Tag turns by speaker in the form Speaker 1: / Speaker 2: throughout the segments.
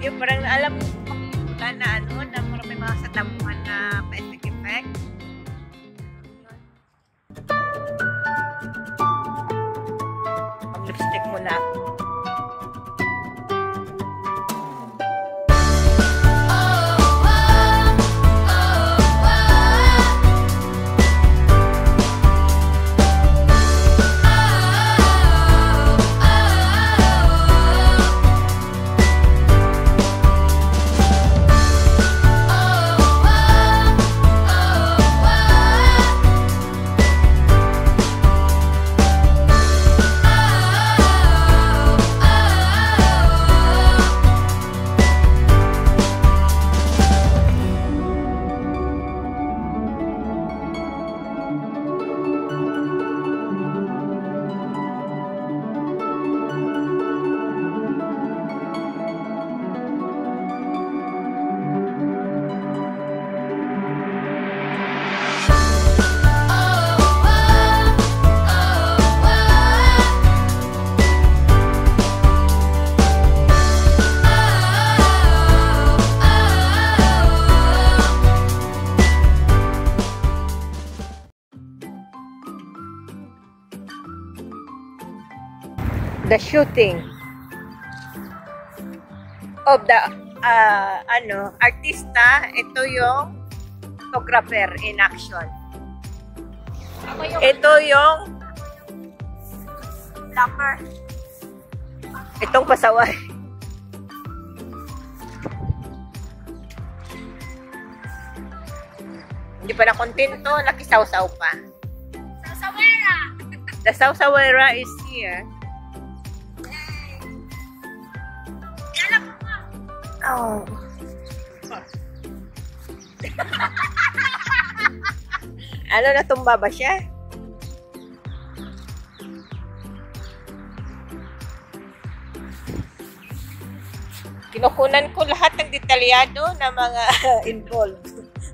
Speaker 1: Yung parang alam mo na ano, na parang may mga satamuhan na pa-effect. Mag-lipstick muna ako. The shooting of the artista. Ito yung photographer in action. Ito yung flapper. Itong pasaway. Hindi pa na kontento, nakisaw-saw pa.
Speaker 2: Sawsawera!
Speaker 1: The sawsawera is here. Oh. Ano, natumba ba siya? Kinukunan ko lahat ng detalyado na mga involved.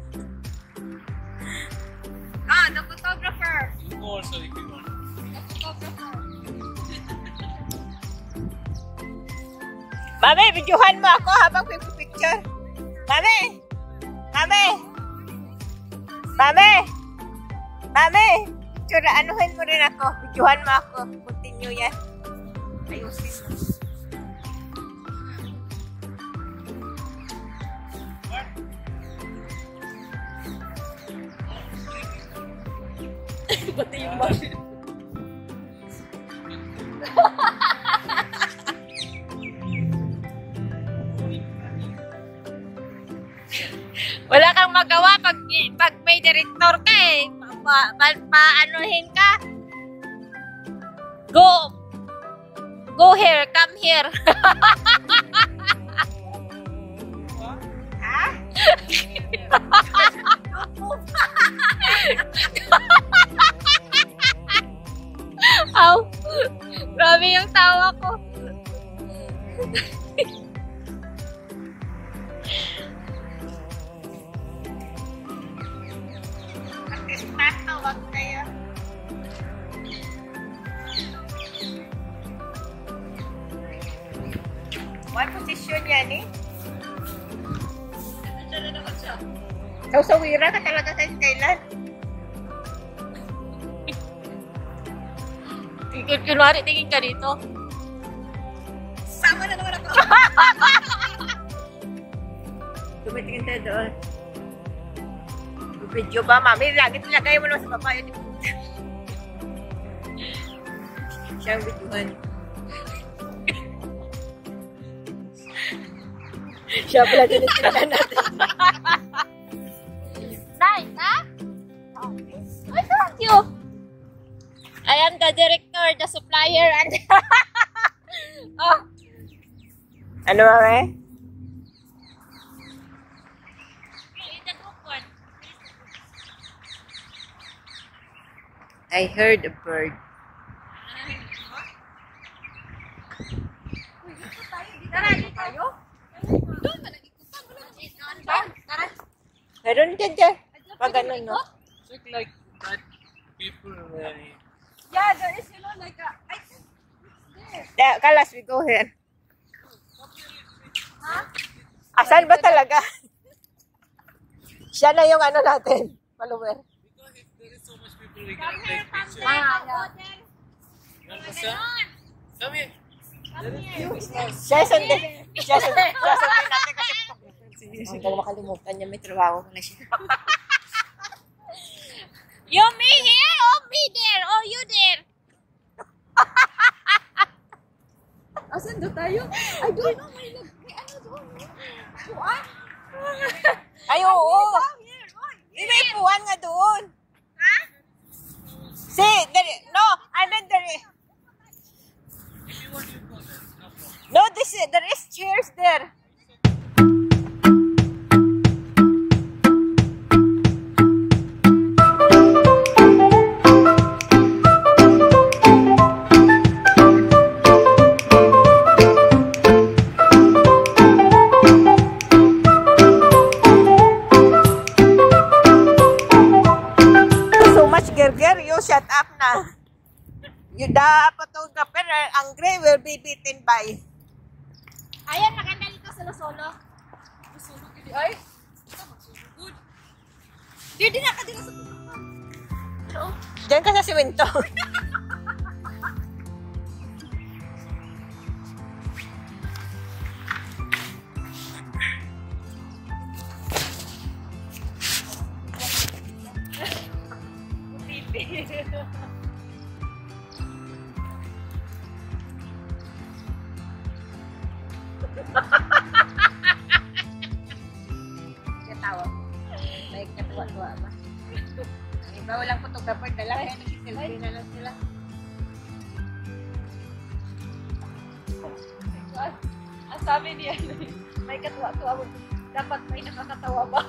Speaker 2: The photographer.
Speaker 3: Also, if you want.
Speaker 2: The photographer.
Speaker 1: Mami, videohan mo ako habang picture. Mami! Mami! Mami! Mami! Picture, anuhin mo rin ako. Videohan mo ako. Continue yan. Ayusin mo.
Speaker 2: Pati yung mami.
Speaker 1: Wala kang magawa pag may director ka eh. Paanuhin ka. Go here, come here. Ha? Aw, grabe yung tawa ko. Tatawag kayo. One position yan eh. Sawsawira ka talaga sa kailan. Kunwari, tingin ka dito.
Speaker 2: Sama na naman ako.
Speaker 1: Tumitingin tayo doon. Video ba, mami? Lagi nilagay mo naman sa baba yun. Siyang videohan. Siya pala din nilagay natin.
Speaker 2: Nice, ha?
Speaker 1: I told you. I am the director, the supplier, and... Oh. Ano ba, eh? I heard a bird.
Speaker 2: Tara, dito tayo. Doon ka nag-ikutan mo lang. Tara.
Speaker 1: Meron ka dyan. Pag ganun, no?
Speaker 3: Check like that people
Speaker 2: Yeah, there is, like a... I think it's there.
Speaker 1: Yeah, Kalas, we go here.
Speaker 2: Huh?
Speaker 1: Asan ba talaga? Siya na yung ano natin, follower.
Speaker 3: Because if there is so much people, we can't take pictures. Come here.
Speaker 1: Siya sundin natin kasi hindi ko makalimutan niya, may trabaho ko na siya.
Speaker 2: You me here or me there or you there? Asan do tayo? I don't know. May ano doon. Puan?
Speaker 1: Ay, oo. May puwan nga doon.
Speaker 2: Ha?
Speaker 1: See, no, I mean there.
Speaker 3: If you want, you go there. No problem.
Speaker 1: No, there is chairs there. So much gerger, you shut up na. You the photographer angry will be beaten by.
Speaker 2: Ayan, maganda dito sa Losolo. Losolo, hindi ay. Good. Di na ka dito sa Losolo.
Speaker 1: Diyan ka sa simento.
Speaker 2: Katawa. May katuwa-tuwa ba? Iba walang photographer na lang. Kaya nag-selfie na lang sila. Ang sabi niya, may katuwa-tuwa mo. Dapat may nakakatawa ba?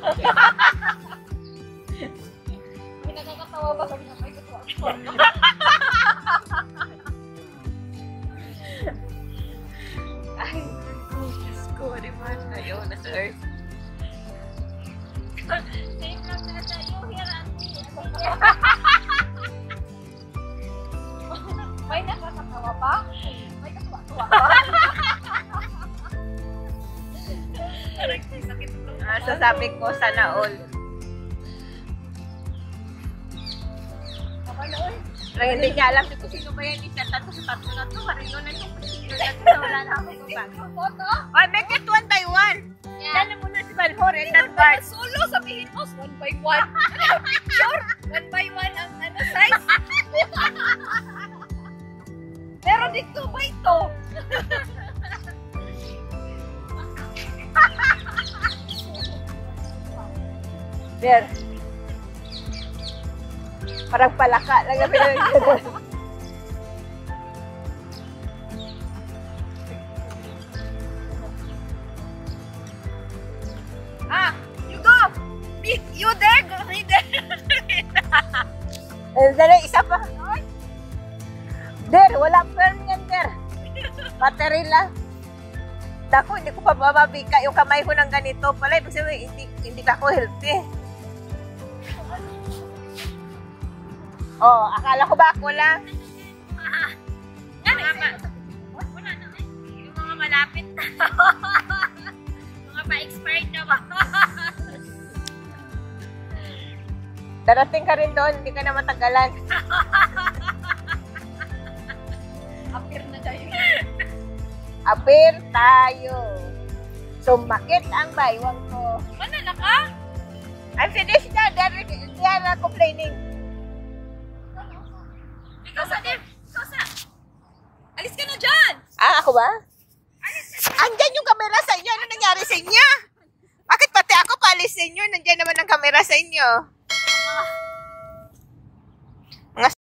Speaker 2: May nakakatawa ba? Sabi niya, may katuwa-tuwa. Ay, Diyos ko, di ba? Ayaw na sa earth. Same lang na tayo, here, auntie. May nakakatawa ba? May katuwa-tuwa ba? Sakit ito.
Speaker 1: Sasabi ko sana all.
Speaker 2: Kapag na, oy.
Speaker 1: Pero hindi niya alam
Speaker 2: Kung sino ba yan, isa tatlo sa tatlo na to, marino na yung pagkakita na wala na ako kung photo.
Speaker 1: oh, make it one by one.
Speaker 2: Yeah.
Speaker 1: Dali mo na si Balhor and that part.
Speaker 2: Solo, sabihin mo, one by one. Sure, one by one ang ano, size. Pero dito ba ito?
Speaker 1: There. Parang palaka lang ang pinag-gano'n.
Speaker 2: Ah, you go. You there, go. You there.
Speaker 1: Dali, isa pa. Der, wala firm yan, Der. Battery lang. Dako, hindi ko pa bababika yung kamay ko ng ganito pala. Ibig sabihin, hindi ka ko healthy. Oh, akala ko ba ako lang?
Speaker 2: Wala na. Yung mga malapit na. Mga pa-expired na ba?
Speaker 1: Darating ka rin doon, hindi ka na matagalan.
Speaker 2: Appear na tayo.
Speaker 1: Appear tayo. Sumakit ang baywang ko.
Speaker 2: Ano na ka?
Speaker 1: I'm finished na. They are complaining.
Speaker 2: Ikaw sa Dev. Ikaw sa. Alis ka na dyan.
Speaker 1: Ah, ako ba? Andyan yung camera sa inyo. Ano nangyari sa inyo? Bakit pati ako paalis sa inyo? Nandiyan naman ang camera sa inyo.